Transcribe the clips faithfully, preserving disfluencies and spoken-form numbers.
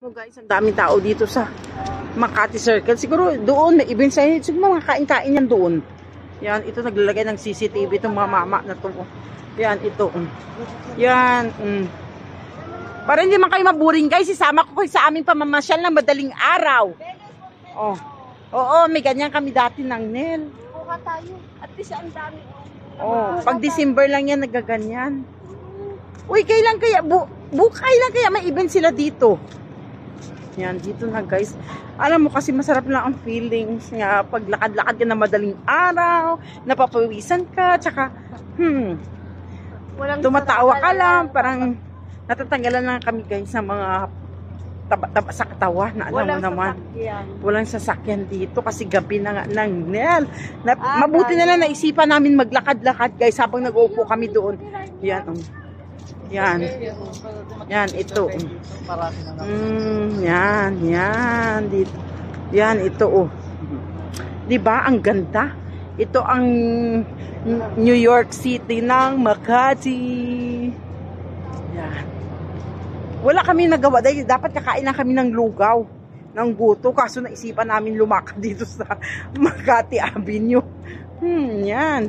Oh guys, ang daming tao dito sa Makati Circle. Siguro doon may event sa inyo. Siguro mga kain-kain yan doon. Yan, ito naglalagay ng C C T V itong mga mama na to. Yan, ito. Yan. Mm. Para hindi man kayo maburing guys, isama ko kayo sa aming pamamasyal ng madaling araw. Oh. Oo, may ganyan kami dati ng Nel. Kuha tayo. At least ang dami. Oh, pag December lang yan nagaganyan. Uy, kailan kaya bu bukay lang kaya may event sila dito. Yan, dito na guys. Alam mo kasi masarap lang ang feelings nga paglakad-lakad ka na madaling araw, napapawisan ka, tsaka hmm, Walang tumatawa ka lang, parang natatanggalan lang kami guys sa mga taba-taba sa katawan na alam Walang mo naman. sasakyan. Walang sasakyan dito kasi gabi na nga ng Nel. Na, Ah, mabuti na dahil- lang naisipan namin maglakad-lakad guys habang nag-uupo kami doon. Yan, um, yan. Yan, ito. Mm, yan, yan. Dito. Yan, ito. Oh. Diba? Ang ganda. Ito ang New York City ng Makati. Yan. Wala kami nagawa. Dahil dapat kakain lang kami ng lugaw. Ng guto. Kaso naisipan namin lumakad dito sa Makati Avenue. Hmm, yan.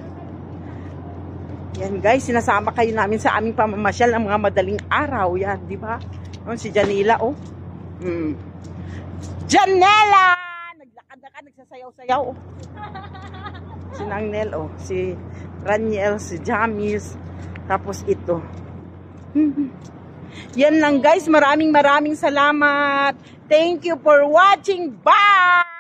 Yan guys, sinasama kayo namin sa aming pamamasyal ng mga madaling araw. Yan, di ba? Oh, si Janela, oh. Hmm. Janela! Naglakad-lakad, nagsasayaw-sayaw. Oh. Si Nangnel, oh. Si Raniel, si Jamis. Tapos ito. Hmm. Yan lang guys, maraming maraming salamat. Thank you for watching. Bye!